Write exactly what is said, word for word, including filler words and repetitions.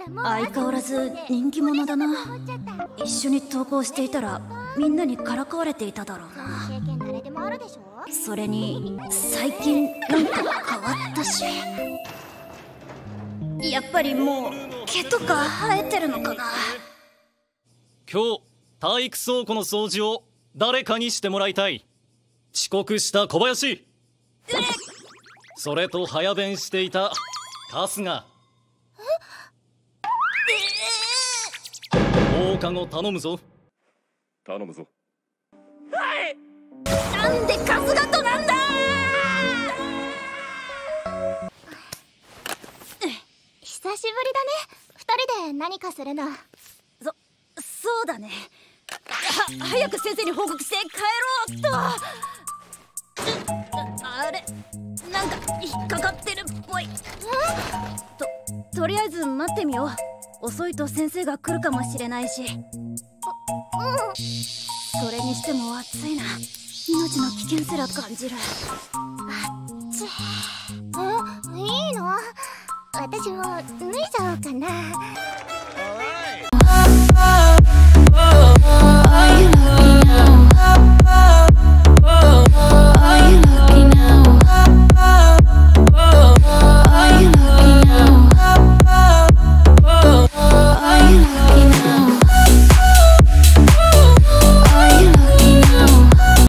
相変わらず人気者だな。一緒に登校していたらみんなにからかわれていただろうな。それに最近なんか変わったし、やっぱりもう毛とか生えてるのかな。 今日体育倉庫の掃除を誰かにしてもらいたい。遅刻した小林、それと早弁していた春日、放課後頼むぞ。 頼むぞ。 はい。なんで春日となんだ。 久しぶりだね、二人で何かするの。 そ、そうだね。は、早く先生に報告して帰ろうっと。あれ、なんか引っかかってるっぽい。と、とりあえず待ってみよう。遅いと先生が来るかもしれないし。うん。それにしても暑いな。命の危険すら感じる。 あっち。え、いいの？私も脱いじゃおうかな。